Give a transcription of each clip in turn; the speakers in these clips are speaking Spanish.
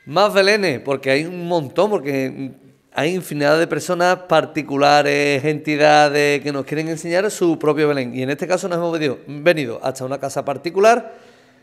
Más belenes, porque hay un montón, porque hay infinidad de personas particulares, entidades que nos quieren enseñar su propio Belén. Y en este caso nos hemos venido hasta una casa particular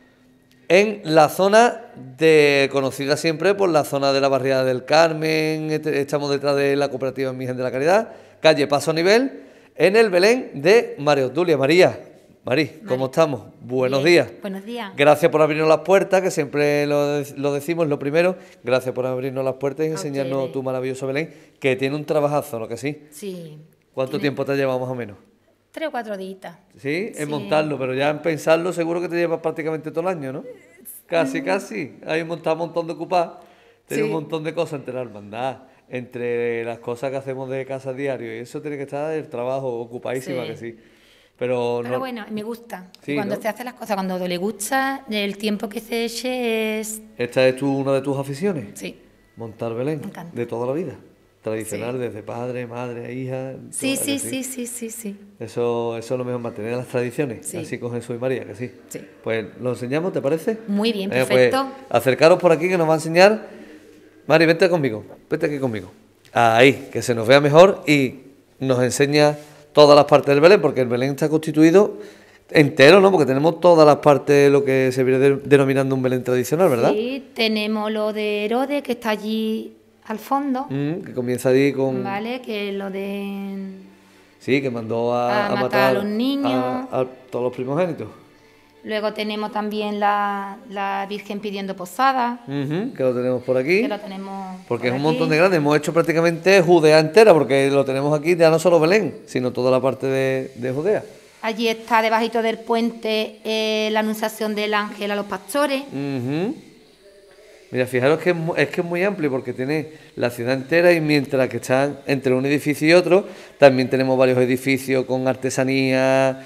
en la zona conocida siempre por la zona de la barriada del Carmen. Estamos detrás de la cooperativa Virgen de la Caridad, calle Paso Nivel, en el Belén de María Obdulia. Marí, ¿cómo estamos? Buenos Bien, días. buenos días. Gracias por abrirnos las puertas, que siempre lo decimos, lo primero. Gracias por abrirnos las puertas y A enseñarnos ustedes. tu maravilloso Belén, que tiene un trabajazo, ¿no que sí? Sí. ¿Cuánto Tiene tiempo te ha llevado más o menos? 3 o 4 días. Sí, en Sí. montarlo, pero ya en pensarlo seguro que te lleva prácticamente todo el año, ¿no? Casi, casi. Hay montado un montón de ocupadas, tiene un Sí. montón de cosas entre la hermandad, entre las cosas que hacemos de casa diario, y eso tiene que estar el trabajo ocupadísima, que Sí. sí. Pero Pero no, bueno, me gusta. Y sí, cuando ¿no? se hace las cosas, cuando le gusta, el tiempo que se eche es... ¿Esta es una de tus aficiones? Sí, Montar Belén, me encanta. de toda la vida. Tradicional, Sí. desde padre, madre, hija, Sí, toda, que sí, sí. sí, sí, sí, sí. Eso es lo mejor, mantener las tradiciones, Sí. así con Jesús y María, que sí. Sí. Pues lo enseñamos, ¿te parece? Muy bien, Venga, pues perfecto. acercaros por aquí que nos va a enseñar. Mari, vente conmigo, vente aquí conmigo. Ahí, que se nos vea mejor y nos enseña todas las partes del Belén, porque el Belén está constituido entero, ¿no? Porque tenemos todas las partes de lo que se viene denominando un Belén tradicional, ¿verdad? Sí, tenemos lo de Herodes, que está allí al fondo, Que comienza ahí con... ¿vale? Que lo de... Sí, que mandó a a matar a los matar niños. a todos los primogénitos. Luego tenemos también la Virgen pidiendo posada, Que lo tenemos por que aquí. lo tenemos Porque por es un montón de aquí. grandes. Hemos hecho prácticamente Judea entera, porque lo tenemos aquí ya no solo Belén, sino toda la parte de Judea. Allí está debajito del puente la anunciación del ángel a los pastores. Ujú. Mira, fijaros que es muy amplio porque tiene la ciudad entera y mientras que están entre un edificio y otro, también tenemos varios edificios con artesanía,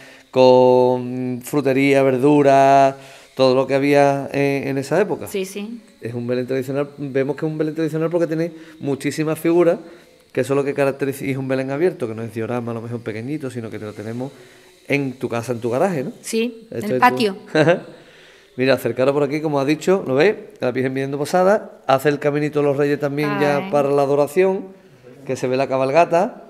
con frutería, verduras, todo lo que había en esa época. Sí, sí. Es un Belén tradicional, vemos que es un Belén tradicional porque tiene muchísimas figuras, que eso es lo que caracteriza, y es un Belén abierto, que no es diorama, a lo mejor pequeñito, sino que te lo tenemos en tu casa, en tu garaje, ¿no? Sí, en Esto el es tu... patio. Mira, acercaros por aquí, como ha dicho, ¿lo veis? La Virgen viendo posada, hace el caminito de los Reyes también ya Ay, para la adoración, que se ve la cabalgata.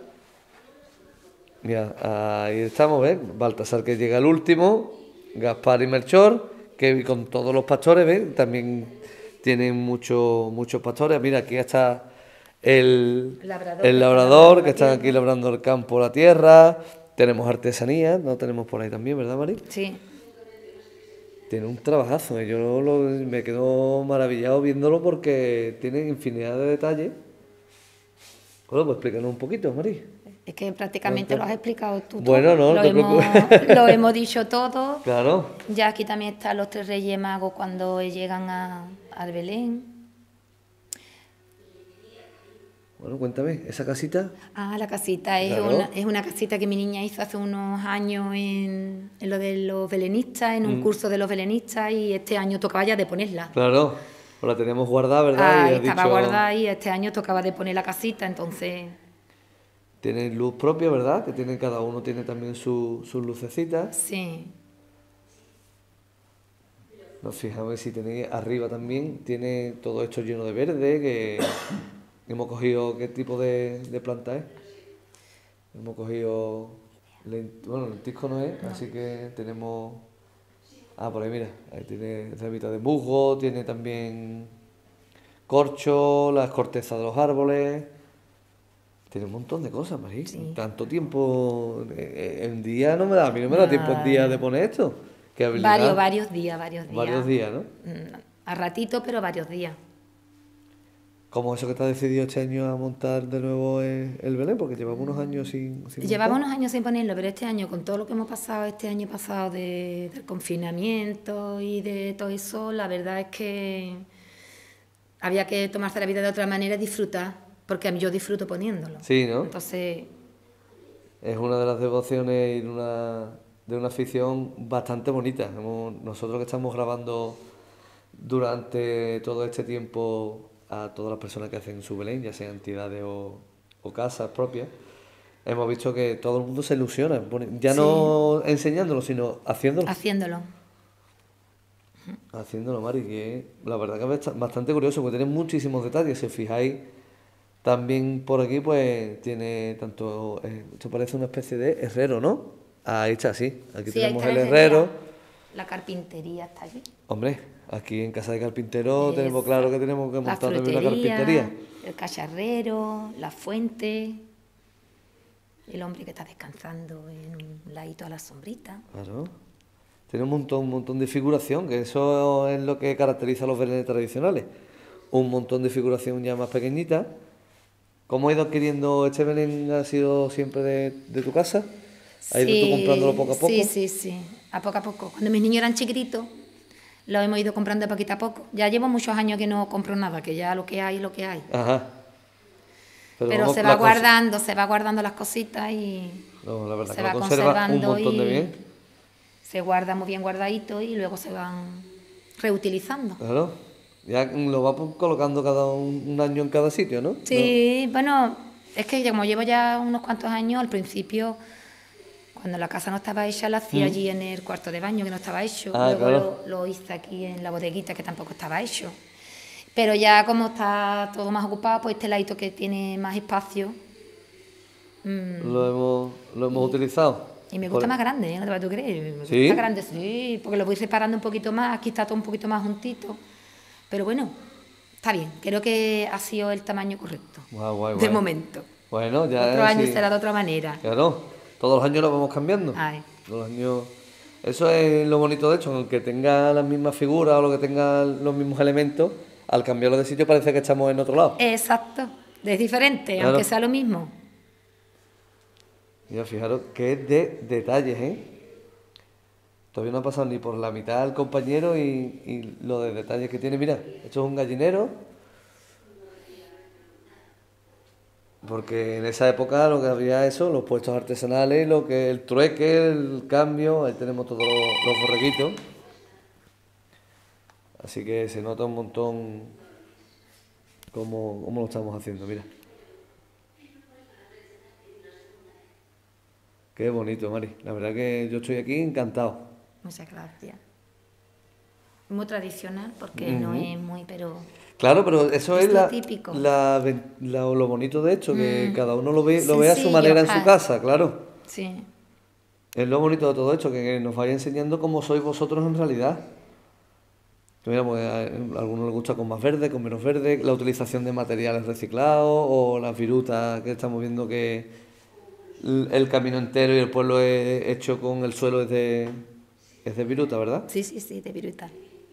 Mira, ahí estamos, ¿ves? Baltasar que llega el último, Gaspar y Melchor, que con todos los pastores, ¿ves? También tienen muchos pastores. Mira, aquí está el labrador, que están aquí labrando el campo, la tierra. Tenemos artesanía, ¿no? Tenemos por ahí también, ¿verdad, Mari? sí. Tiene un trabajazo, ¿eh? Me quedo maravillado viéndolo porque tiene infinidad de detalles. Bueno, pues explícanos un poquito, Mari. Es que prácticamente lo has explicado tú Bueno, todo. no, no te preocupes. Lo hemos dicho todo. Claro. Ya aquí también están los 3 Reyes Magos cuando llegan al Belén. Bueno, cuéntame, ¿esa casita? Ah, la casita Claro. es una casita que mi niña hizo hace unos años en lo de los belenistas, en un curso de los belenistas, y este año tocaba ya de ponerla. Claro. Pues la tenemos guardada, ¿verdad? Ah, Y has estaba dicho, guardada y este año tocaba de poner la casita, entonces tiene luz propia, ¿verdad? Que tiene cada uno tiene también sus lucecitas. sí, Nos fijamos si tenéis arriba también, tiene todo esto lleno de verde, que hemos cogido, ¿qué tipo de planta es? Hemos cogido, bueno, lentisco no es, así que tenemos, por ahí mira, ahí tiene ramita de musgo, tiene también corcho, las cortezas de los árboles, tiene un montón de cosas, Marí. sí. Tanto tiempo, en día no me da, a mí no me da tiempo en día de poner esto. Qué habilidad. Varios días, varios días. Varios días, ¿no? A ratito, pero varios días. ¿Cómo eso que te has decidido este año a montar de nuevo el Belén? Porque llevamos unos años sin Llevaba montar. unos años sin ponerlo, pero este año, con todo lo que hemos pasado este año pasado del confinamiento y de todo eso, la verdad es que había que tomarse la vida de otra manera y disfrutar, porque a mí yo disfruto poniéndolo. Sí, ¿no? Entonces, Es una de las devociones y de una afición bastante bonita. Nosotros que estamos grabando durante todo este tiempo a todas las personas que hacen su Belén, ya sean entidades o casas propias, hemos visto que todo el mundo se ilusiona, ya sí, no enseñándolo, sino haciéndolo. haciéndolo. Haciéndolo, Mari, que la verdad que es bastante curioso, porque tiene muchísimos detalles. Si os fijáis, también por aquí, pues tiene tanto. Esto parece una especie de herrero, ¿no? Ahí está, sí. Aquí Sí, ahí tenemos está el la herrería. herrero. La carpintería está allí. Hombre, aquí en casa de carpintero tenemos Esa. claro que tenemos que La montar también una carpintería. frutería, el cacharrero, la fuente, el hombre que está descansando en un ladito a la sombrita. Claro. Tiene un montón de figuración, que eso es lo que caracteriza a los belenes tradicionales. Un montón de figuración ya más pequeñita. ¿Cómo has ido adquiriendo este Belén? ¿Ha sido siempre de tu casa? ¿Has ido tú comprándolo Sí, poco a sí, poco? sí, sí, a poco a poco. Cuando mis niños eran chiquititos, lo hemos ido comprando de poquito a poco. Ya llevo muchos años que no compro nada, que ya lo que hay, lo que hay. Ajá. Pero Pero vamos, se va guardando las cositas y no, la verdad se que lo va conserva un conservando montón de y bien. se guarda muy bien guardadito y luego se van reutilizando. Claro. Ya lo va colocando cada un año en cada sitio, ¿no? No. Sí, bueno, es que como llevo ya unos cuantos años, al principio, cuando la casa no estaba hecha, la hacía allí en el cuarto de baño, que no estaba hecho. Ah, Luego claro. lo hice aquí en la bodeguita, que tampoco estaba hecho. Pero ya como está todo más ocupado, pues este ladito que tiene más espacio. Lo hemos utilizado. Y me gusta más grande, ¿eh? No te vas a creer. Me gusta ¿Sí? grande, sí, porque lo voy separando un poquito más. Aquí está todo un poquito más juntito. Pero bueno, está bien. Creo que ha sido el tamaño correcto. Guay, guay, De guay. momento. Bueno, Otro ya año sí. será de otra manera. Claro, todos los años lo vamos cambiando. Ay. Todos los años. Eso es lo bonito de hecho, aunque tenga las mismas figuras o lo que tenga los mismos elementos, al cambiarlo de sitio parece que estamos en otro lado. Exacto. Es diferente, Claro. aunque sea lo mismo. Mira, fijaros que es de detalles, ¿eh? Todavía no ha pasado ni por la mitad el compañero y lo de detalles que tiene. Mira, esto es un gallinero, porque en esa época lo que había eso, los puestos artesanales, lo que el trueque, el cambio, ahí tenemos todos los borreguitos. Así que se nota un montón cómo lo estamos haciendo, mira. Qué bonito, Mari. La verdad que yo estoy aquí encantado. Muchas gracias. Muy tradicional, porque no es muy, pero Claro, pero eso es es lo típico. lo bonito de esto, que cada uno lo ve a su Sencillo, manera en su casa, claro. Sí. Es lo bonito de todo esto, que nos vaya enseñando cómo sois vosotros en realidad. Que mira, pues, a algunos les gusta con más verde, con menos verde, la utilización de materiales reciclados o las virutas que estamos viendo que el camino entero y el pueblo es hecho con el suelo es de viruta, ¿verdad? Sí, sí, sí, de viruta.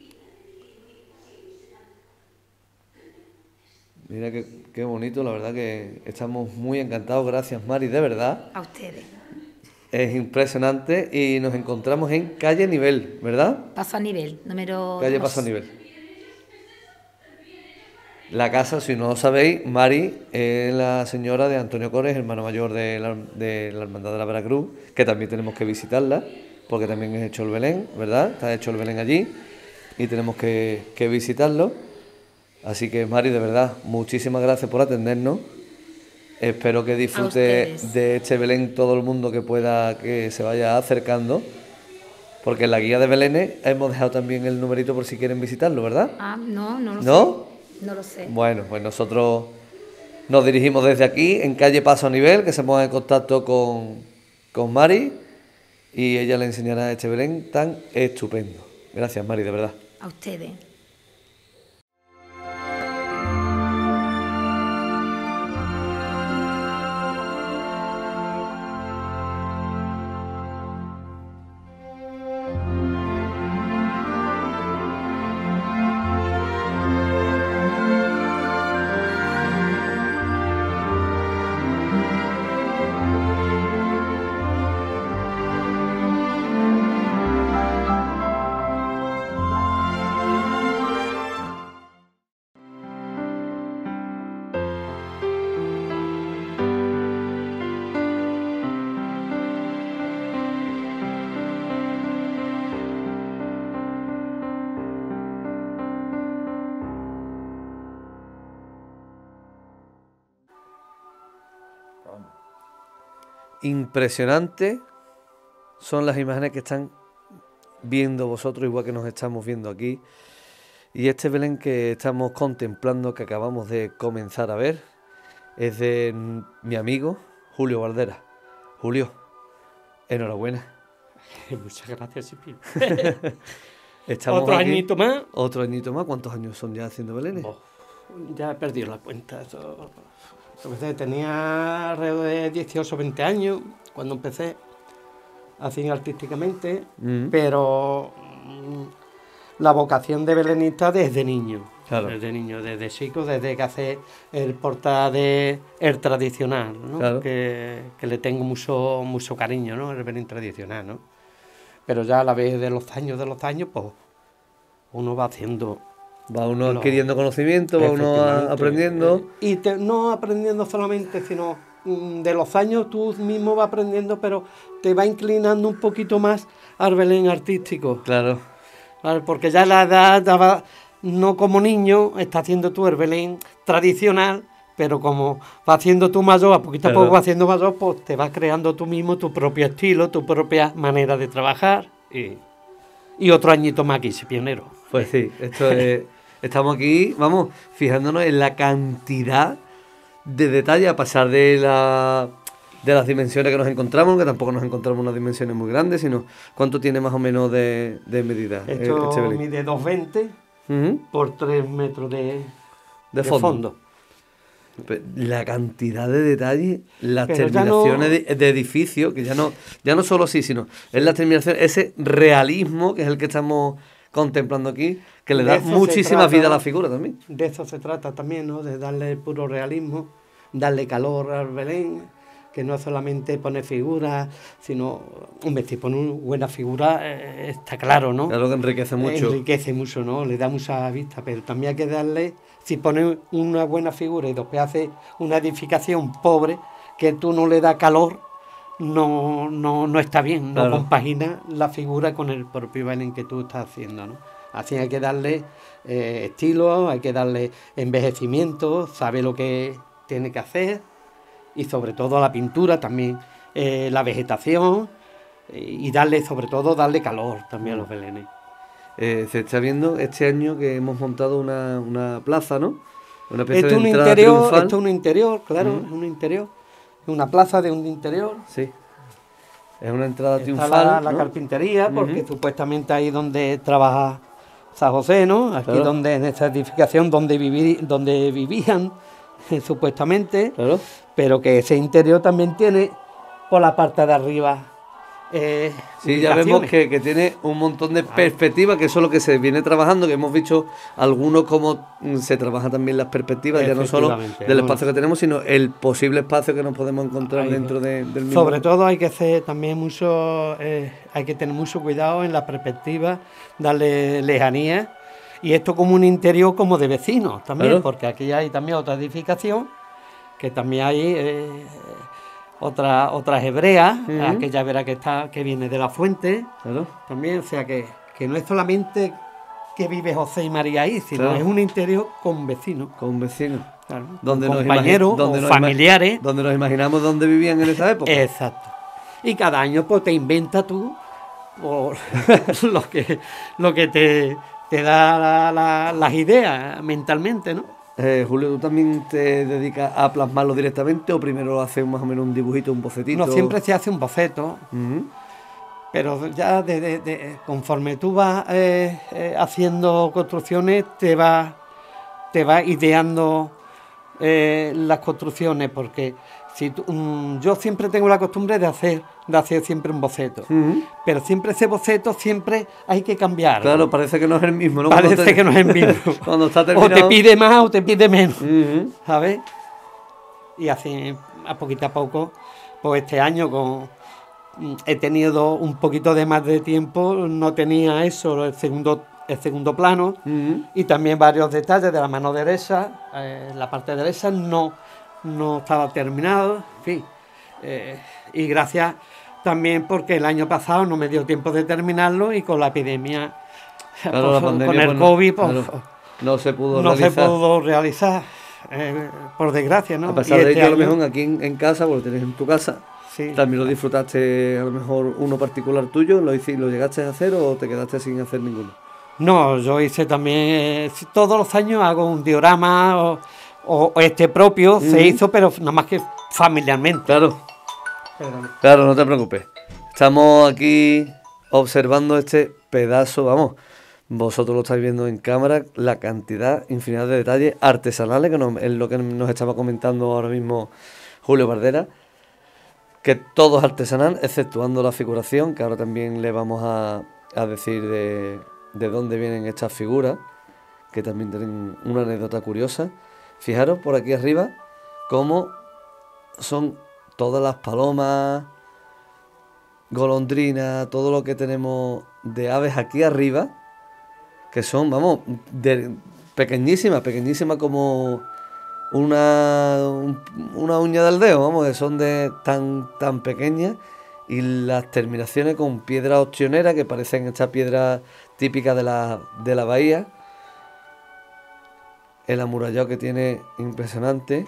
Mira qué bonito, la verdad que estamos muy encantados. Gracias, Mari, de verdad. A ustedes. Es impresionante y nos encontramos en calle Nivel, ¿verdad? Paso a nivel, número Calle 2. Paso a Nivel. La casa, si no lo sabéis, Mari es la señora de Antonio Cores, hermano mayor de la Hermandad de la Veracruz, que también tenemos que visitarla, porque también es hecho el Belén, ¿verdad? Está hecho el Belén allí y tenemos que visitarlo. Así que, Mari, de verdad, muchísimas gracias por atendernos. Espero que disfrute ustedes. de este Belén todo el mundo que pueda, que se vaya acercando, porque en la guía de Belénes hemos dejado también el numerito por si quieren visitarlo, ¿verdad? Ah, no, no lo ¿No? sé. No lo sé. Bueno, pues nosotros nos dirigimos desde aquí, en calle Paso a Nivel, que se ponga en contacto con Mari y ella le enseñará este Belén tan estupendo. Gracias, Mari, de verdad. A ustedes. Impresionante son las imágenes que están viendo vosotros, igual que nos estamos viendo aquí. Y este Belén que estamos contemplando, que acabamos de comenzar a ver, es de mi amigo Julio Valderas. Julio, enhorabuena. Muchas gracias, Sipi. Estamos Otro aquí. añito más. Otro añito más. ¿Cuántos años son ya haciendo Belenes? Oh, ya he perdido la cuenta. Tenía alrededor de 18 o 20 años cuando empecé así artísticamente, pero la vocación de belenista desde niño. Claro. Desde niño, desde chico, desde que hace el portal el tradicional, ¿no? Claro. Que le tengo mucho cariño, ¿no? El Belén tradicional, ¿no? Pero ya a la vez de los años, pues uno va haciendo... Va uno adquiriendo conocimiento, va uno aprendiendo. Y no aprendiendo solamente, sino de los años tú mismo vas aprendiendo, pero te va inclinando un poquito más al Belén artístico. Claro. ¿Vale? Porque ya la edad daba, no como niño, está haciendo tú el Belén tradicional, pero como vas haciendo tú mayor, a poquito a poco vas haciendo mayor, pues te vas creando tú mismo tu propio estilo, tu propia manera de trabajar. Y otro añito más aquí, pionero. Pues sí, estamos aquí, vamos, fijándonos en la cantidad de detalles, a pasar de las dimensiones que nos encontramos, que tampoco nos encontramos unas dimensiones muy grandes, sino cuánto tiene más o menos de medida. Esto Belén. mide 2,20 por 3 metros de fondo. La cantidad de detalles, las Pero terminaciones de edificios, que ya no solo sí, sino es la terminación, ese realismo que es el que estamos contemplando aquí, que le da muchísima vida a la figura también. De eso se trata también, ¿no? De darle puro realismo, darle calor al Belén, que no es solamente poner figuras, sino, hombre, si pone una buena figura, está claro, ¿no? Claro que enriquece mucho. Enriquece mucho, ¿no? Le da mucha vista, pero también hay que darle, si pones una buena figura y después haces una edificación pobre, que tú no le das calor, no está bien, claro. No compagina la figura con el propio Belén que tú estás haciendo, ¿no? Así hay que darle estilo, hay que darle envejecimiento, sabe lo que tiene que hacer, y sobre todo a la pintura también, la vegetación, y sobre todo darle calor también a los belenes. Se está viendo este año que hemos montado una plaza, ¿no? Una especie Esto de entrada triunfal. Esto es un interior, claro, es un interior. Una plaza de un interior. Sí. Es una entrada triunfal. Está la ¿no? carpintería, porque supuestamente ahí donde trabaja San José, ¿no? Aquí claro. donde en esta edificación donde vivían supuestamente, Claro. pero que ese interior también tiene por la parte de arriba. Sí, ya vemos que tiene un montón de perspectivas, que eso es lo que se viene trabajando, que hemos visto algunos cómo se trabaja también las perspectivas, ya no solo del espacio que tenemos, sino el posible espacio que nos podemos encontrar dentro del mismo. Sobre todo hay que hacer también hay que tener mucho cuidado en la perspectiva, darle lejanía, y esto como un interior como de vecinos también, claro. Porque aquí hay también otra edificación, que también hay otras hebreas, aquella vera que viene de la fuente, claro. También, o sea que no es solamente que vive José y María ahí, sino claro. Es un interior con vecinos. Con vecinos. Claro. Donde compañeros, familiares. Donde nos imaginamos dónde vivían en esa época. Exacto. Y cada año pues te inventas tú por lo que te da las ideas mentalmente, ¿no? Julio, ¿tú también te dedicas a plasmarlo directamente o primero haces más o menos un dibujito, un bocetito? No, siempre se hace un boceto, pero ya conforme tú vas haciendo construcciones te va ideando las construcciones, porque yo siempre tengo la costumbre de hacer siempre un boceto, pero siempre ese boceto hay que cambiar. Claro, parece que no es el mismo, ¿no? Parece que no es el mismo. Cuando está terminado. O te pide más o te pide menos, ¿sabes? Y así, a poco, pues este año he tenido un poquito de más de tiempo, no tenía eso, el segundo plano, y también varios detalles de la mano derecha, la parte derecha no estaba terminado, en fin, y gracias también porque el año pasado no me dio tiempo de terminarlo, y con la epidemia, claro, la pandemia, con el COVID, pues, claro, no se pudo realizar, por desgracia, ¿no? A pesar de ello, a lo mejor aquí en casa, porque tienes en tu casa, sí. ¿También lo disfrutaste a lo mejor uno particular tuyo? ¿Lo llegaste a hacer o te quedaste sin hacer ninguno? No, yo hice también, todos los años hago un diorama o este propio, se hizo, pero nada más que familiarmente. Claro, Pero claro, no te preocupes. Estamos aquí observando este pedazo, vamos, vosotros lo estáis viendo en cámara, la cantidad, infinidad de detalles artesanales, es lo que nos estaba comentando ahora mismo Julio Bardera, que todo es artesanal, exceptuando la figuración, que ahora también le vamos a decir de dónde vienen estas figuras, que también tienen una anécdota curiosa. Fijaros por aquí arriba cómo son todas las palomas, golondrinas, todo lo que tenemos de aves aquí arriba, que son, vamos, pequeñísimas, pequeñísimas como una uña del dedo, vamos, que son tan pequeñas, y las terminaciones con piedra ostionera, que parecen estas piedras típicas de la bahía. El amurallado que tiene impresionante,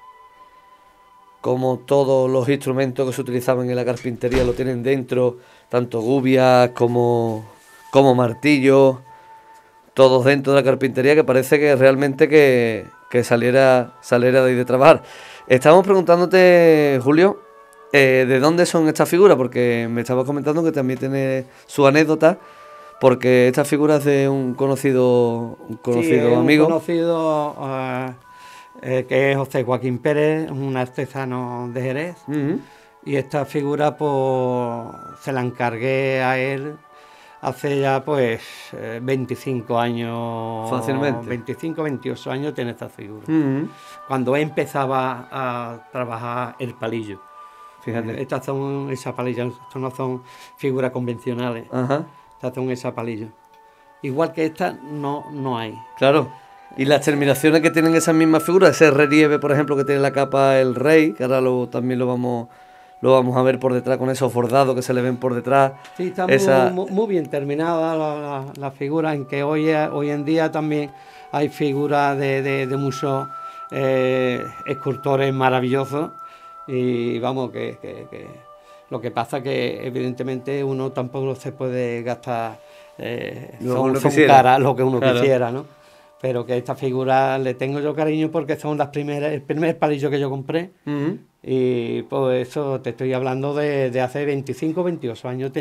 como todos los instrumentos que se utilizaban en la carpintería lo tienen dentro, tanto gubias como martillos, todos dentro de la carpintería, que parece que realmente que saliera de ahí de trabajar. Estamos preguntándote, Julio, ¿de dónde son estas figuras? Porque me estabas comentando que también tiene su anécdota, porque estas figuras de un conocido amigo. Un conocido que es José Joaquín Pérez, un artesano de Jerez. Y esta figura pues se la encargué a él hace ya pues 25 años. Fácilmente. 25, 28 años tiene esta figura. Cuando empezaba a trabajar el palillo. Fíjate. Estas son esas palillas, estas no son figuras convencionales. Ajá. Estas son esas palillos. Igual que esta no hay. Claro. Y las terminaciones que tienen esas mismas figuras, ese relieve, por ejemplo, que tiene la capa el rey, que ahora también lo vamos a ver por detrás con esos bordados que se le ven por detrás. Sí, está muy bien terminada la figura, en que hoy en día también hay figuras de muchos escultores maravillosos, y vamos, que lo que pasa que evidentemente uno tampoco se puede gastar son caras lo que uno quisiera, ¿no? Pero que esta figura le tengo yo cariño porque son el primer palillo que yo compré. Y pues eso te estoy hablando de hace 25, 28 años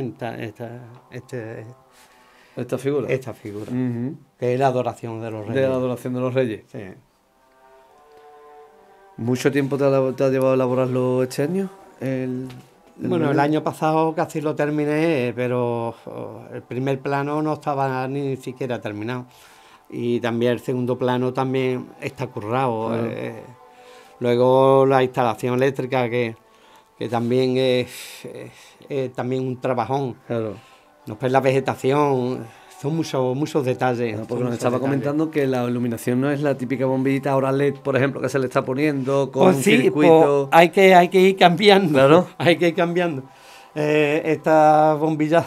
esta figura. Esta figura, que es la adoración de los reyes. De la adoración de los reyes. Sí. ¿Mucho tiempo te ha llevado a elaborarlo este año? Bueno, el año pasado casi lo terminé, pero el primer plano no estaba ni siquiera terminado. Y también el segundo plano también está currado. Luego la instalación eléctrica, que también es también un trabajón. Claro. Después la vegetación, son muchos detalles. No, porque nos estaba comentando que la iluminación no es la típica bombillita ahora LED, por ejemplo, que se le está poniendo con pues sí, circuito. Pues hay que ir cambiando. Claro. Hay que ir cambiando. Esta bombilla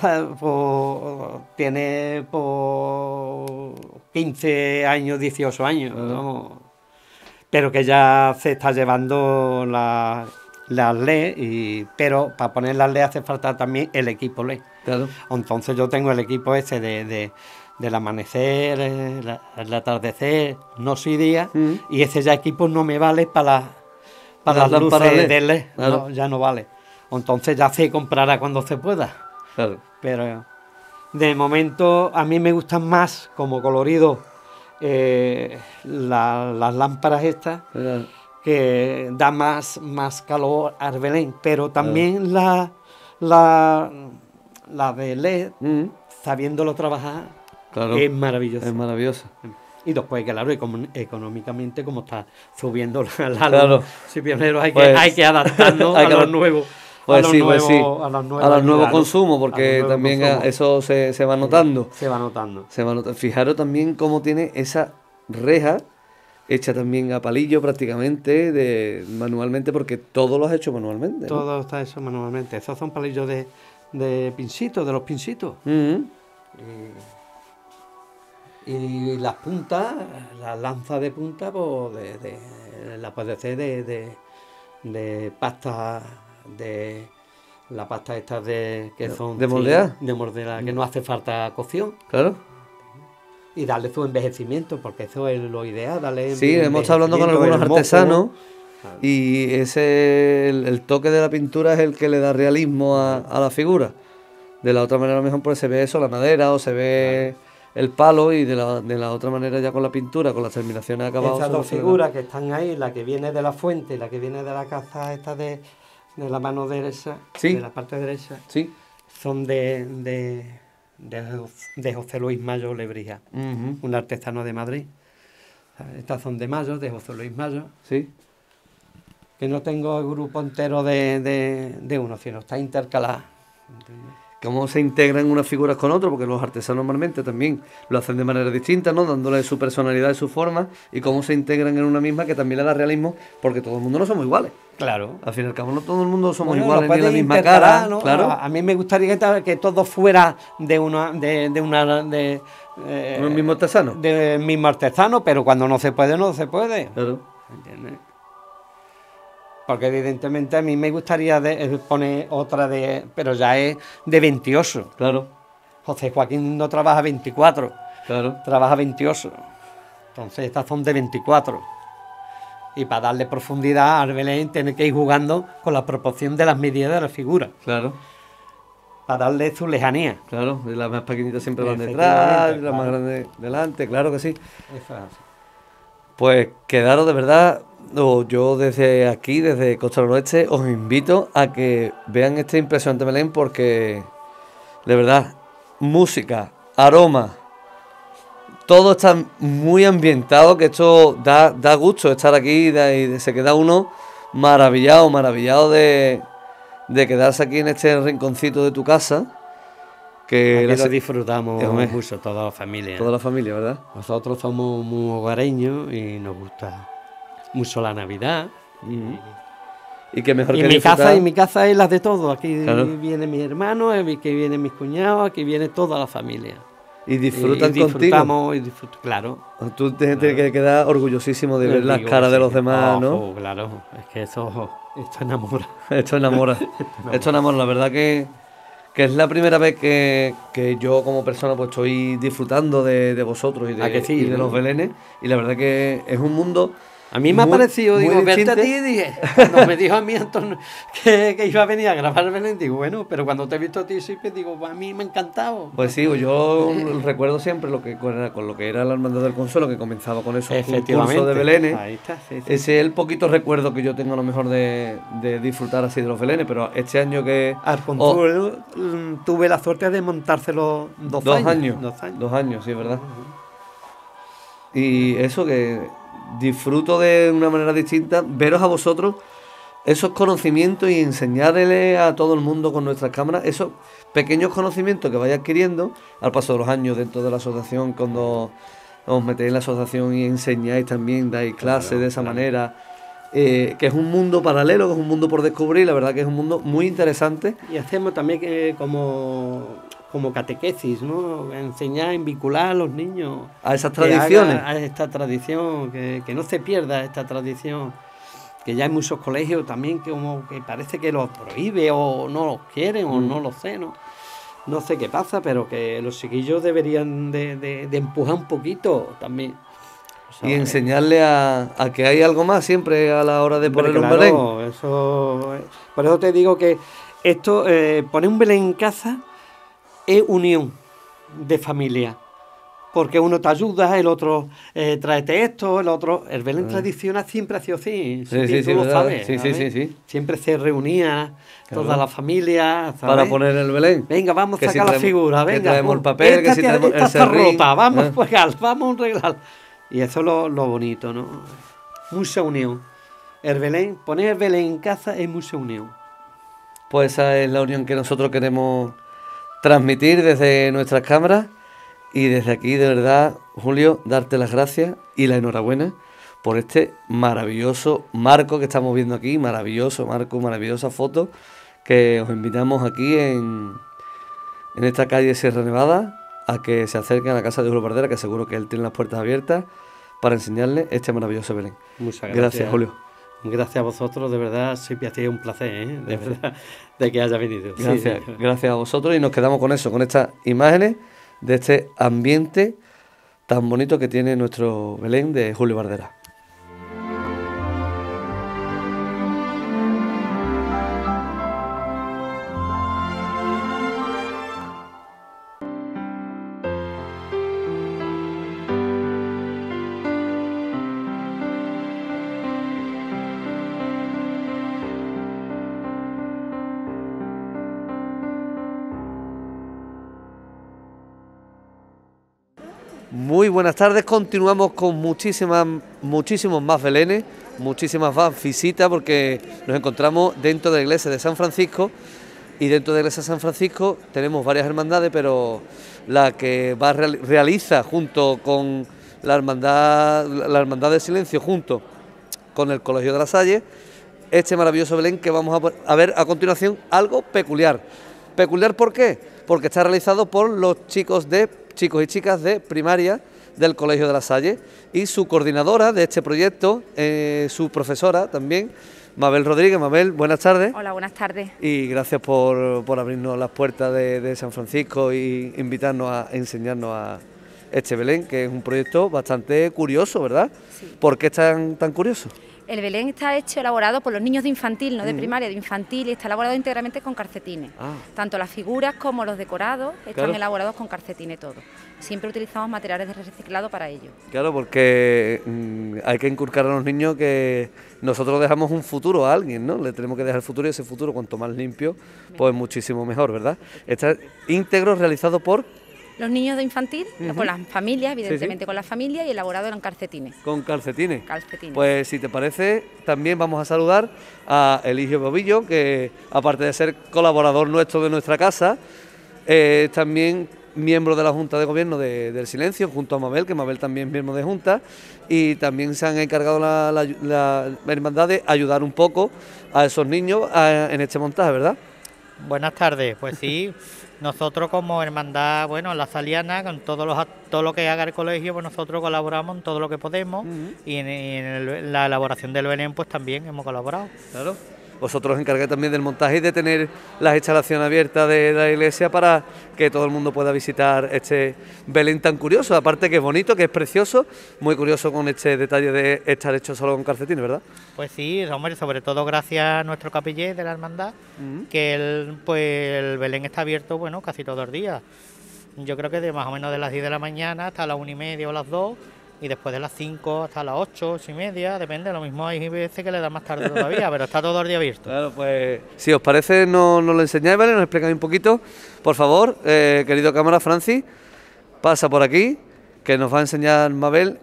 tiene 15 años, 18 años, vamos, pero que ya se está llevando las LED, pero para poner las LED hace falta también el equipo LED. Claro. Entonces yo tengo el equipo ese del amanecer, el atardecer, noche y día, y ese ya equipo no me vale para las luces de LED, claro. No, ya no vale. Entonces ya se comprará cuando se pueda. Claro. Pero de momento a mí me gustan más como colorido las lámparas estas, Claro. que da más calor al Belén. Pero también la de LED, sabiéndolo trabajar, Claro. es maravillosa. Es maravillosa. Y después, claro, económicamente, como está subiendo la Claro. luz, si pionero, hay Pues, que adaptarnos hay a que los adap- nuevos. Pues a sí, los nuevos nuevos consumos, porque nuevos también consumos. eso se va notando. Se va notando. Fijaros también cómo tiene esa reja hecha también a palillo prácticamente, manualmente, porque todo lo has hecho manualmente, ¿no? Todo está hecho manualmente. Esos son palillos de pincitos, de los pincitos. Y las puntas, las lanzas de punta, pues la puede hacer de pasta de la pasta esta que son... ¿De moldear? De moldear, que no hace falta cocción. Claro. Y darle su envejecimiento, porque eso es lo ideal, darle Sí, hemos estado hablando con algunos hermoso. artesanos y ese el toque de la pintura es el que le da realismo a la figura. De la otra manera a lo mejor pues se ve eso, la madera, o se ve el palo, y de la otra manera ya con la pintura, con las terminaciones acabadas. Estas dos figuras que están ahí, la que viene de la fuente y la que viene de la casa esta de la mano derecha, Sí. de la parte derecha, Sí. son de José Luis Mayo Lebrija, Ujú. un artesano de Madrid. Estas son de Mayo, de José Luis Mayo, Sí. que no tengo el grupo entero de uno, sino está intercalada. Cómo se integran unas figuras con otras, porque los artesanos normalmente también lo hacen de manera distinta, ¿no? Dándole su personalidad y su forma, y cómo se integran en una misma, que también le da realismo, porque todo el mundo no somos iguales. Claro. Al fin y al cabo no todo el mundo somos Bueno, iguales, lo ni la puedes misma intercalar, cara, ¿no? claro. A mí me gustaría que todo fuera de un mismo artesano. del mismo artesano, pero cuando no se puede, no se puede. Claro. ¿Entiendes? Porque evidentemente a mí me gustaría poner otra pero ya es de 28. Claro, José Joaquín no trabaja 24, claro. trabaja 28. Entonces estas son de 24. Y para darle profundidad al Belén tiene que ir jugando con la proporción de las medidas de la figura, Claro, para darle su lejanía. claro. Y las más pequeñitas siempre van Efectivamente, detrás, y las más claro. grandes delante, claro que sí. Eso es así. Pues quedaros de verdad, yo desde aquí, desde Costa del Oeste, os invito a que vean este impresionante Belén, porque de verdad, música, aroma, todo está muy ambientado, que esto da gusto estar aquí, y se queda uno maravillado de quedarse aquí en este rinconcito de tu casa, que Aquí lo disfrutamos Hombre. mucho, toda la familia. toda la familia, ¿verdad? Nosotros somos muy hogareños y nos gusta mucho la Navidad. Y que mejor Y que mi disfrutar. casa es la de todo. Aquí Claro. viene mi hermano, aquí vienen mis cuñados, aquí viene toda la familia. Y disfrutan y contigo. disfrutamos, claro. Tú tienes que quedar orgullosísimo de ver las Digo, caras de sí. los demás, ¿no? Oh, claro, es que esto enamora. Esto enamora. Esto enamora. La verdad que es la primera vez que yo como persona pues estoy disfrutando de vosotros y ¿A que sí, y de no? los belenes. Y la verdad que es un mundo... A mí me ha muy- parecido, muy digo, verte a distinto. ti, dije, cuando me dijo a mí Antonio que iba a venir a grabar Belén, digo, bueno, pero cuando te he visto a ti siempre digo, a mí me ha encantado. Pues sí, yo recuerdo siempre con lo que era la Hermandad del Consuelo, que comenzaba con esos concursos de belenes. Ahí está, sí, sí. Ese es el poquito recuerdo que yo tengo a lo mejor de disfrutar así de los belenes, pero este año que... Al Consuelo tuve la suerte de montárselo dos años. 2 años, sí, es verdad. Y eso que disfruto de una manera distinta, veros a vosotros esos conocimientos y enseñarle a todo el mundo con nuestras cámaras esos pequeños conocimientos que vais adquiriendo al paso de los años dentro de la asociación, cuando os metéis en la asociación y enseñáis también, dais clases de esa manera, que es un mundo paralelo, que es un mundo por descubrir, la verdad que es un mundo muy interesante. Y hacemos también como catequesis, ¿no? Enseñar, vincular a los niños A esas que tradiciones. hagan a esta tradición, que no se pierda esta tradición, que ya hay muchos colegios también que como que parece que los prohíbe o no los quieren o no lo sé, ¿no? No sé qué pasa, pero que los chiquillos deberían de empujar un poquito también. Y ¿sabes? enseñarle a que hay algo más siempre a la hora de Hombre, poner un claro, Belén. eso, por eso te digo que esto, poner un Belén en casa es unión de familia. Porque uno te ayuda, el otro tráete esto, el otro... El Belén tradicional siempre ha sido así. Sí, tú lo verdad. sabes. Sí, ¿sabes? sí. Siempre se reunía Claro. toda la familia. ¿sabes? Para poner el Belén. Venga, vamos Que a si sacar la traemos- figura, que venga. traemos el papel, que si traemos el esta está serrín. rota, vamos Ah. a pegar, vamos a arreglar. Y eso es lo bonito, ¿no? Mucha unión. El Belén, poner el Belén en casa es mucha unión. Pues esa es la unión que nosotros queremos transmitir desde nuestras cámaras. Y desde aquí, de verdad, Julio, darte las gracias y la enhorabuena por este maravilloso marco que estamos viendo aquí. Maravilloso marco, maravillosa foto, que os invitamos aquí en esta calle Sierra Nevada a que se acerquen a la casa de Julio Pardera, que seguro que él tiene las puertas abiertas para enseñarle este maravilloso Belén. Muchas Gracias, Julio. Gracias a vosotros, de verdad, Silvia, ha sido un placer, ¿eh? De verdad, de que haya venido. Gracias, gracias a vosotros y nos quedamos con eso, con estas imágenes de este ambiente tan bonito que tiene nuestro Belén de Julio Bardera. Muy buenas tardes, continuamos con muchísimos más belenes, muchísimas más visitas porque nos encontramos dentro de la iglesia de San Francisco y dentro de la iglesia de San Francisco tenemos varias hermandades, pero la que realiza junto con la hermandad del Silencio, junto con el Colegio de la Salle, este maravilloso Belén que vamos a ver a continuación, algo peculiar. ¿Peculiar por qué? Porque está realizado por los chicos y chicas de primaria del Colegio de la Salle y su coordinadora de este proyecto, su profesora también, Mabel Rodríguez. Mabel, buenas tardes. Hola, buenas tardes. Y gracias por abrirnos las puertas de San Francisco y invitarnos a enseñarnos a este Belén, que es un proyecto bastante curioso, ¿verdad? Sí. ¿Por qué es tan curioso? El Belén está elaborado por los niños de infantil, no de primaria, de infantil, y está elaborado íntegramente con calcetines. Tanto las figuras como los decorados están elaborados con calcetines todos. Siempre utilizamos materiales de reciclado para ello. Claro, porque hay que inculcar a los niños que nosotros dejamos un futuro a alguien, ¿no? Le tenemos que dejar el futuro y ese futuro, cuanto más limpio, pues muchísimo mejor, ¿verdad? Está íntegro, realizado por los niños de infantil, con las familias, evidentemente con las familias, y elaborado en calcetines. ¿Con calcetines? Calcetines. Pues si te parece, también vamos a saludar a Eligio Bobillo, que aparte de ser colaborador nuestro de nuestra casa, es también miembro de la Junta de Gobierno del Silencio, junto a Mabel, que Mabel también es miembro de Junta, y también se han encargado la hermandad de ayudar un poco a esos niños en este montaje, ¿verdad? Buenas tardes, pues sí, nosotros como hermandad, bueno, la Saliana, con todo lo que haga el colegio, pues nosotros colaboramos en todo lo que podemos y en la elaboración del Belén pues también hemos colaborado. Claro. Vosotros os encargáis también del montaje y de tener las instalaciones abiertas de la iglesia para que todo el mundo pueda visitar este Belén tan curioso, aparte que es bonito, que es precioso, muy curioso con este detalle de estar hecho solo con calcetines, ¿verdad? Pues sí, hombre, sobre todo gracias a nuestro capellé de la hermandad, que el Belén está abierto, bueno, casi todos los días. Yo creo que de más o menos de las 10 de la mañana hasta las 1:30 o las 2, y después de las 5 hasta las 8, 8:30, depende, lo mismo hay veces que le da más tarde todavía, pero está todo el día abierto. Claro, pues si os parece nos lo enseñáis, ¿vale? Nos explicáis un poquito, por favor, querido cámara, Francis, pasa por aquí, que nos va a enseñar Mabel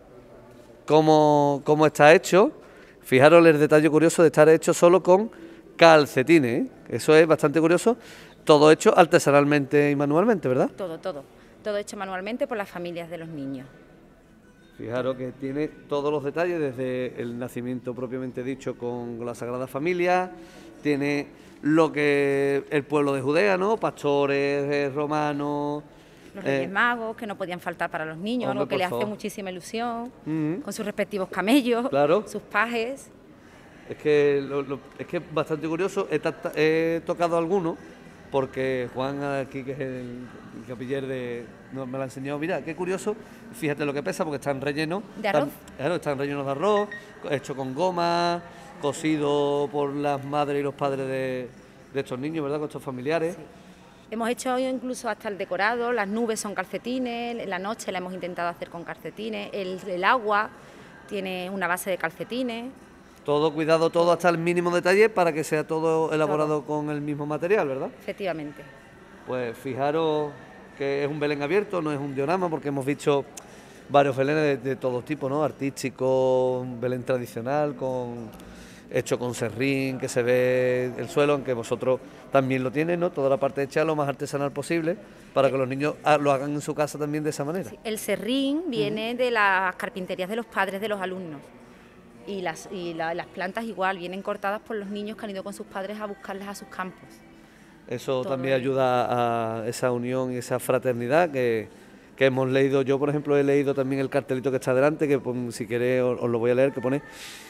cómo está hecho. Fijaros el detalle curioso de estar hecho solo con calcetines, ¿eh? Eso es bastante curioso, todo hecho artesanalmente y manualmente, ¿verdad? Todo hecho manualmente por las familias de los niños. Fijaros que tiene todos los detalles, desde el nacimiento propiamente dicho con la Sagrada Familia, tiene lo que el pueblo de Judea, ¿no? Pastores romanos. Los Reyes Magos, que no podían faltar para los niños, Hombre, algo que les hace muchísima ilusión, con sus respectivos camellos, claro. Sus pajes. Es que es bastante curioso, he tocado algunos, porque Juan aquí, que es el capiller me lo ha enseñado, mira, qué curioso, fíjate lo que pesa, porque están rellenos. ¿De arroz? Están rellenos de arroz, hecho con goma, cosido por las madres y los padres de estos niños, ¿verdad?, con estos familiares. Sí. Hemos hecho incluso hasta el decorado, las nubes son calcetines, la noche la hemos intentado hacer con calcetines, el agua tiene una base de calcetines. Todo cuidado, todo hasta el mínimo detalle para que sea todo elaborado con el mismo material, ¿verdad? Efectivamente. Pues fijaros que es un Belén abierto, no es un diorama, porque hemos visto varios Belenes de todos tipos, ¿no? Artístico, un Belén tradicional, hecho con serrín, que se ve el suelo, aunque vosotros también lo tienen, ¿no? Toda la parte hecha lo más artesanal posible, para que los niños lo hagan en su casa también de esa manera. Sí, el serrín viene de las carpinterías de los padres de los alumnos. Y las plantas igual, vienen cortadas por los niños que han ido con sus padres a buscarlas a sus campos. Eso todo también ayuda a esa unión y esa fraternidad que hemos leído. Yo, por ejemplo, he leído también el cartelito que está delante, que si queréis os lo voy a leer, que pone: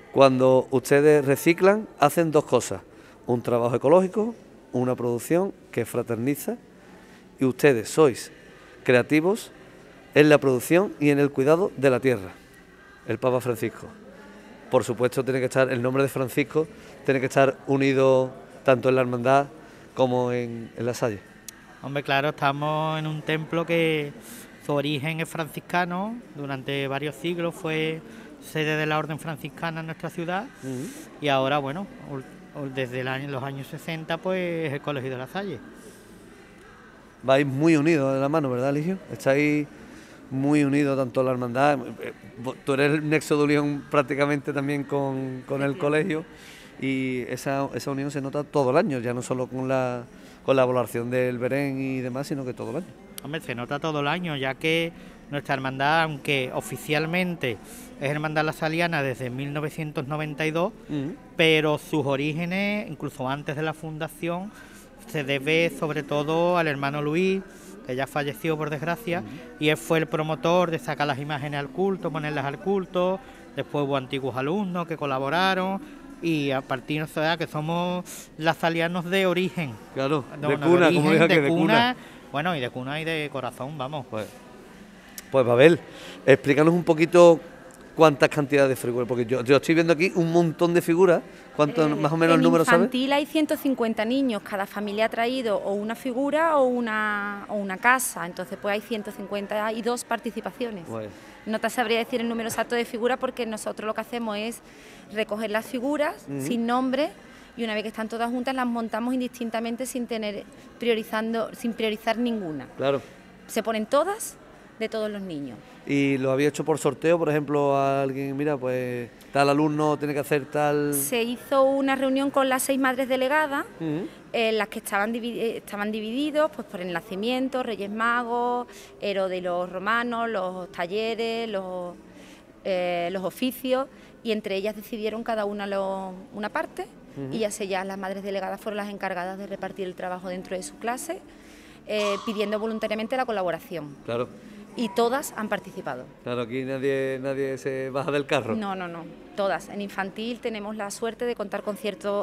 Cuando ustedes reciclan, hacen dos cosas: un trabajo ecológico, una producción que fraterniza, y ustedes sois creativos en la producción y en el cuidado de la tierra. El Papa Francisco. Por supuesto, tiene que estar el nombre de Francisco, tiene que estar unido tanto en la hermandad como en la Salle. Hombre, claro, estamos en un templo que su origen es franciscano, durante varios siglos fue sede de la orden franciscana en nuestra ciudad, y ahora, bueno, desde los años 60, pues es el Colegio de la Salle. Vais muy unidos de la mano, ¿verdad, Eligio? Estáis muy unidos tanto la hermandad, tú eres el nexo de unión prácticamente también con el colegio, y esa unión se nota todo el año, ya no solo con la valoración del Belén y demás, sino que todo el año. Hombre, se nota todo el año, ya que nuestra hermandad, aunque oficialmente es Hermandad La Saliana desde 1992, pero sus orígenes, incluso antes de la fundación, se debe sobre todo al hermano Luis, que ya falleció por desgracia, y él fue el promotor de sacar las imágenes al culto, ponerlas al culto. Después hubo antiguos alumnos que colaboraron, y a partir de esa edad que somos lazalianos de origen. Claro, No, de no, cuna, origen, como diga que de cuna. cuna. Bueno, y de cuna y de corazón, vamos. Pues Babel, explícanos un poquito cuántas cantidades de figuras, porque yo estoy viendo aquí un montón de figuras. ¿Cuánto más o menos el número, sabes? En infantil hay 150 niños, cada familia ha traído o una figura o una casa, entonces pues hay 152 participaciones. Pues, No te sabría decir el número exacto de figuras porque nosotros lo que hacemos es recoger las figuras sin nombre, y una vez que están todas juntas las montamos indistintamente sin priorizar ninguna. claro. Se ponen todas de todos los niños. ¿Y lo había hecho por sorteo, por ejemplo, a alguien, mira, pues tal alumno tiene que hacer tal...? Se hizo una reunión con las 6 madres delegadas, las que estaban divididos pues por el nacimiento, Reyes Magos, héroes de los romanos, los talleres, los oficios, y entre ellas decidieron cada una una parte, y ya las madres delegadas fueron las encargadas de repartir el trabajo dentro de su clase, pidiendo voluntariamente la colaboración. Claro. Y todas han participado. Claro, aquí nadie se baja del carro. No, todas. En infantil tenemos la suerte de contar con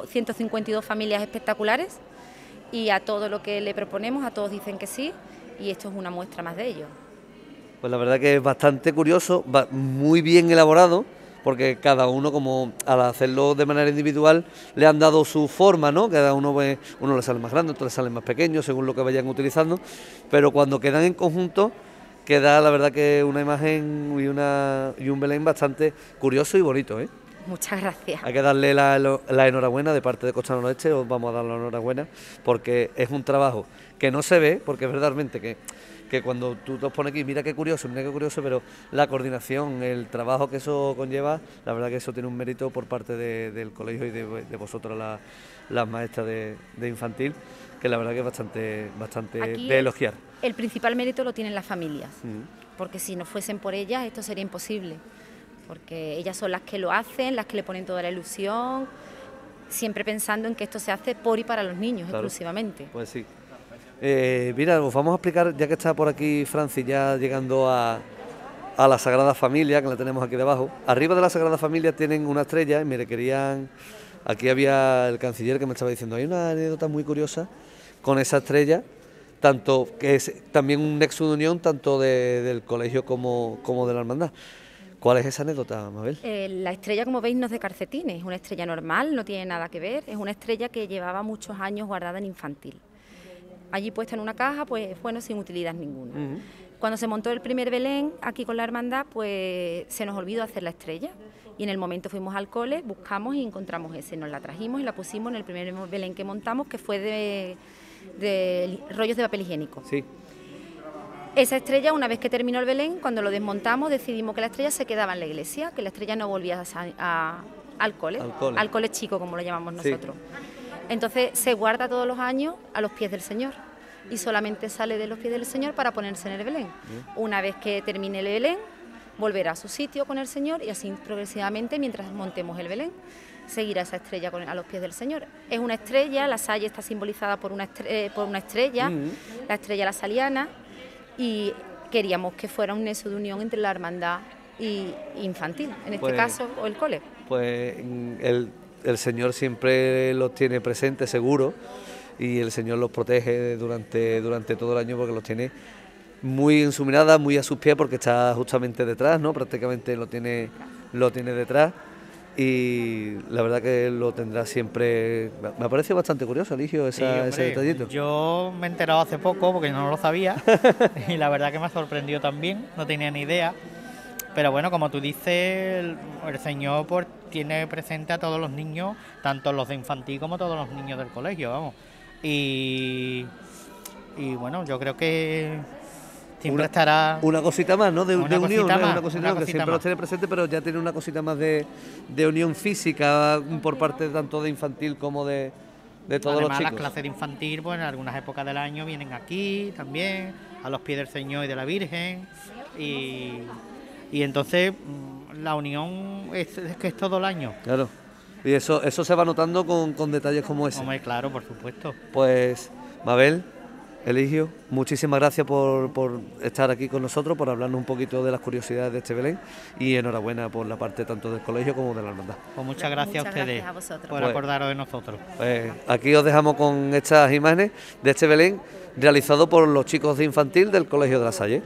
152 familias espectaculares, y a todo lo que le proponemos, a todos dicen que sí, y esto es una muestra más de ello. Pues la verdad que es bastante curioso, muy bien elaborado, porque cada uno, como al hacerlo de manera individual, le han dado su forma, ¿no? Cada uno, pues, uno le sale más grande, otro le sale más pequeño, según lo que vayan utilizando, pero cuando quedan en conjunto, queda la verdad que una imagen y un Belén bastante curioso y bonito, ¿eh? Muchas gracias. Hay que darle la enhorabuena de parte de Costa Noroeste, os vamos a dar la enhorabuena, porque es un trabajo que no se ve, porque es verdaderamente que cuando tú te pones aquí, mira qué curioso, pero la coordinación, el trabajo que eso conlleva, la verdad que eso tiene un mérito por parte del colegio y de vosotras las maestras de infantil, que la verdad que es bastante Aquí de elogiar. El principal mérito lo tienen las familias, porque si no fuesen por ellas esto sería imposible, porque ellas son las que lo hacen, las que le ponen toda la ilusión, siempre pensando en que esto se hace por y para los niños, claro, exclusivamente. Pues sí. Mira, os vamos a explicar, ya que está por aquí Francis, ya llegando a la Sagrada Familia, que la tenemos aquí debajo. Arriba de la Sagrada Familia tienen una estrella, y mire, aquí había el canciller que me estaba diciendo, hay una anécdota muy curiosa con esa estrella, tanto que es también un nexo de unión, tanto del colegio como de la hermandad. ¿Cuál es esa anécdota, Mabel? La estrella, como veis, no es de calcetines, es una estrella normal, no tiene nada que ver, es una estrella que llevaba muchos años guardada en infantil. Allí puesta en una caja, pues bueno, sin utilidad ninguna. Cuando se montó el primer Belén aquí con la hermandad, pues se nos olvidó hacer la estrella. Y en el momento fuimos al cole, buscamos y encontramos ese. Nos la trajimos y la pusimos en el primer Belén que montamos, que fue de rollos de papel higiénico. Sí. Esa estrella, una vez que terminó el Belén, cuando lo desmontamos, decidimos que la estrella se quedaba en la iglesia, que la estrella no volvía al cole chico, como lo llamamos nosotros. Sí. Entonces se guarda todos los años a los pies del Señor, y solamente sale de los pies del Señor para ponerse en el Belén. Una vez que termine el Belén, volverá a su sitio con el Señor, y así progresivamente, mientras montemos el Belén, seguirá esa estrella a los pies del Señor. Es una estrella, la Salle está simbolizada por una estrella, la estrella la Saliana, y queríamos que fuera un nexo de unión entre la hermandad y infantil, en este Pues- caso, o el cole. Pues el Señor siempre los tiene presentes, seguro, y el Señor los protege durante todo el año porque los tiene muy en su mirada, muy a sus pies, porque está justamente detrás, ¿no? Prácticamente lo tiene detrás, y la verdad que lo tendrá siempre. Me ha parecido bastante curioso, Eligio, Sí, ese hombre, detallito. yo me he enterado hace poco porque no lo sabía y la verdad que me ha sorprendido también, no tenía ni idea. Pero bueno, como tú dices, el Señor pues, tiene presente a todos los niños, tanto los de infantil como todos los niños del colegio, vamos. Y bueno, yo creo que siempre estará... Una cosita más, ¿no? De Una unión, cosita ¿no? más, Una cosita una más, que cosita siempre más. los tiene presente, pero ya tiene una cosita más de unión física por parte tanto de infantil como de todos Además, los las chicos. clases de infantil, pues en algunas épocas del año vienen aquí también, a los pies del Señor y de la Virgen. Y entonces la unión es que es todo el año. Claro. Y eso se va notando con detalles como ese. Hombre, claro, por supuesto. Pues, Mabel, Eligio, muchísimas gracias por estar aquí con nosotros, por hablarnos un poquito de las curiosidades de este Belén, y enhorabuena por la parte tanto del colegio como de la hermandad. Pues muchas gracias a Muchas ustedes gracias a vosotros. por Pues- acordaros de nosotros. Pues aquí os dejamos con estas imágenes de este Belén realizado por los chicos de infantil del Colegio de la Salle.